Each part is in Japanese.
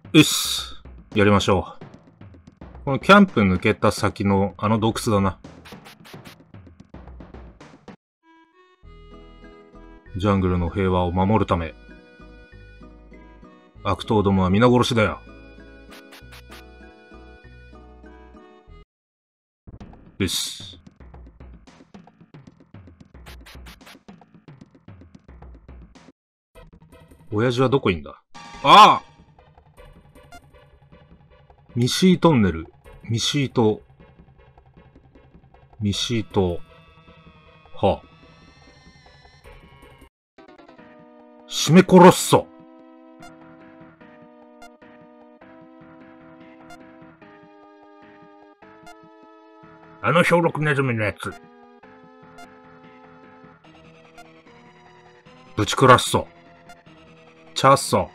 よし。やりましょう。このキャンプ抜けた先のあの洞窟だな。ジャングルの平和を守るため。悪党どもは皆殺しだよ。よし。親父はどこいんだ？ああ！ミシートンネル。ミシート。ミシート。はあ。シメコロッソ。あの小六ネズミのやつ。ぶちくらっそ。チャッソ。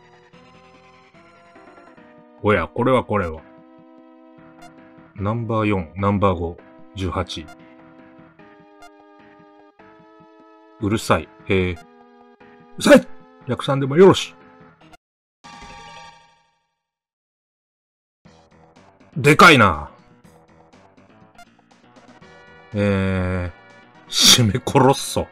おや、これは。ナンバー4、ナンバー5、18。うるさい。うるさい！略さんでもよろし。でかいな。シメコロッソ。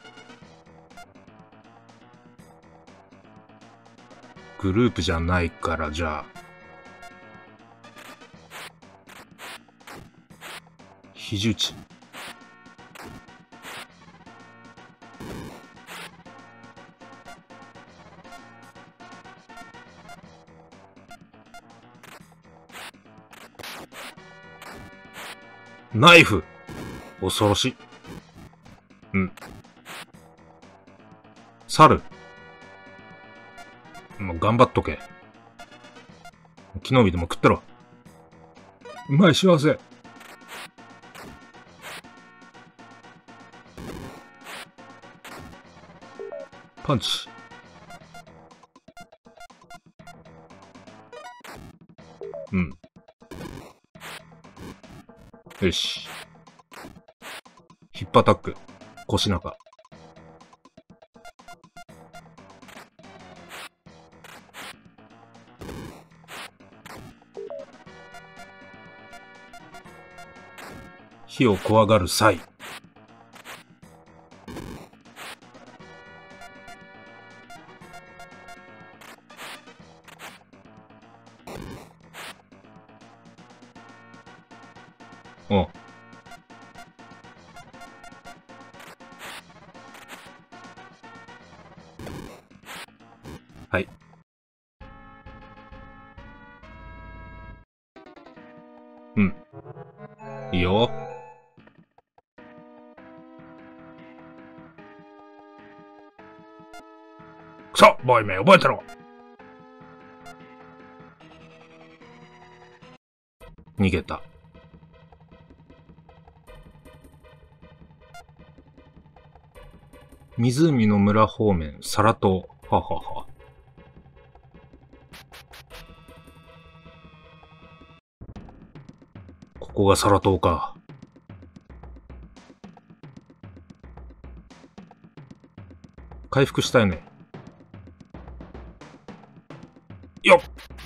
グループじゃないから、じゃあ。肘打ち。ナイフ。恐ろしい。うん。猿。もう頑張っとけ。木の実でも食ってろ。うまい幸せ。パンチ。うん。よし。ヒップアタック。腰中。火を怖がる際。おう。はい。うん。いいよ。くそ！ボーイめ、覚えてろ！逃げた。湖の村方面、サラ島。ははは。ここがサラ島か。回復したいね。よっ！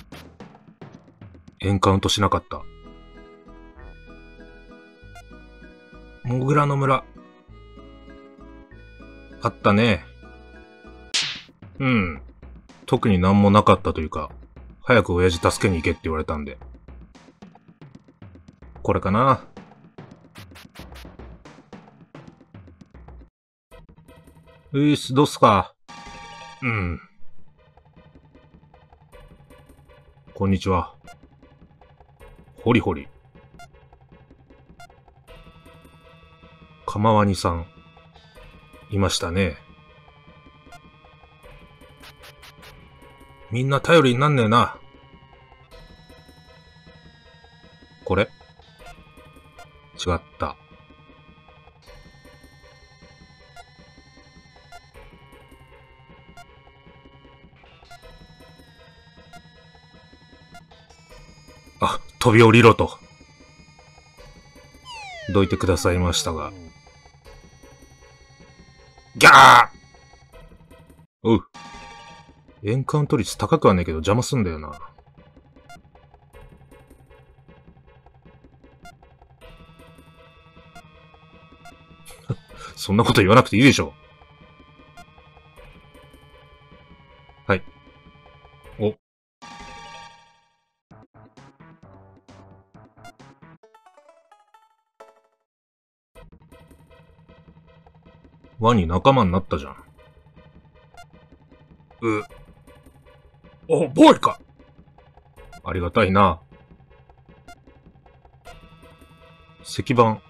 エンカウントしなかった。モグラの村。あったね。うん。特になんもなかったというか、早く親父助けに行けって言われたんで。これかな。どうすか？うん。こんにちは。ホリホリ。かまわにさん。いましたね。みんな頼りになんねえな。これ？違った。あ、飛び降りろと。どいてくださいましたが。ギャー！おう。エンカウント率高くはねえけど邪魔すんだよな。 そんなこと言わなくていいでしょ。はい。お。ワニ仲間になったじゃん。お、ボーイか。ありがたいな。石板。ん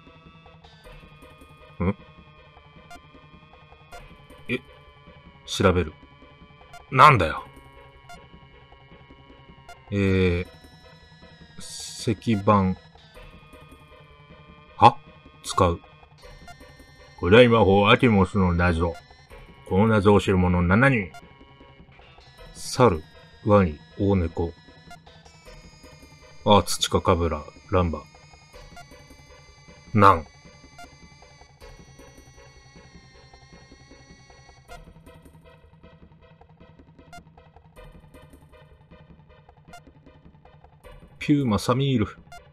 調べる。なんだよ。石板。は使う。古代魔法アティモスの謎。この謎を知る者7人。猿、ワニ、大猫。土かカブラ、ランバ。ナン。ピューマ、サミール。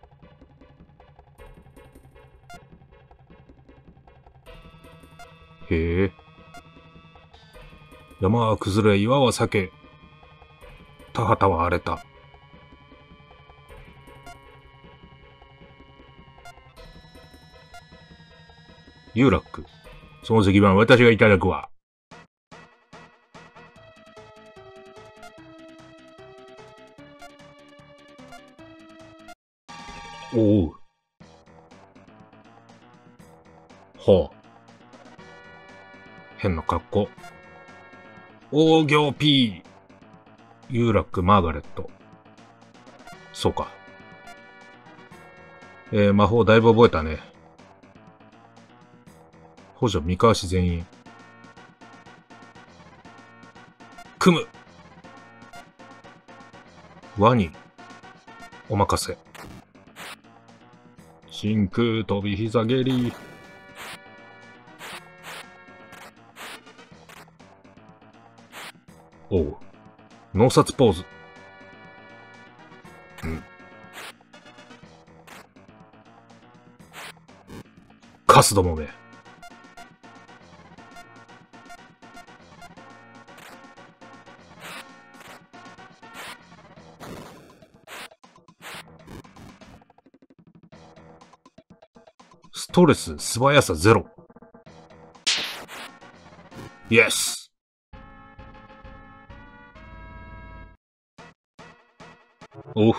へえ。山は崩れ、岩は裂け。田畑は荒れた。ユーラック。その石板私がいただくわ。おう。はあ。変な格好。大行 P。ユーラック、マーガレット。そうか。魔法だいぶ覚えたね。補助、三河市全員。組む。ワニ。お任せ。真空飛び膝蹴り。おう。脳殺ポーズ。カスどもめ。ストレス、素早さゼロ。イエス。おう。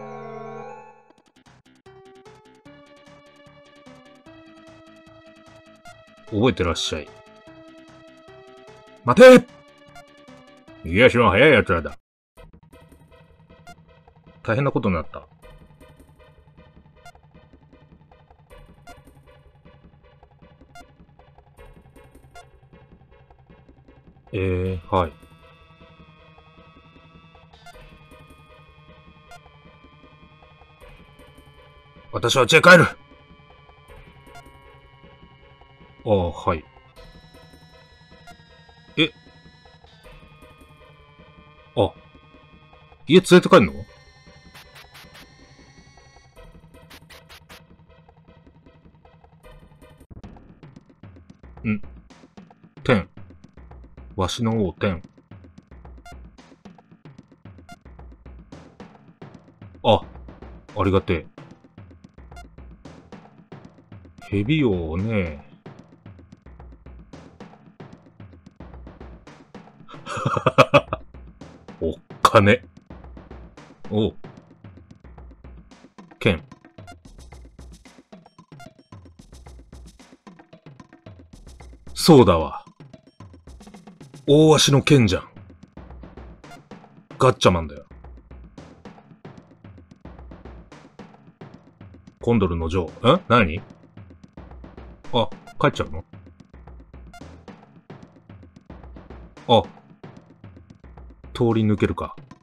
覚えてらっしゃい。待て！逃げ足は速い奴らだ。大変なことになった。はい。私は家へ帰る。はい。家連れて帰んの？天。わしの王天。ありがてえ。蛇王ね。おっかね。おう。剣。そうだわ。大足の剣じゃん。ガッチャマンだよ。コンドルのジョー。何？帰っちゃうの？通り抜けるか。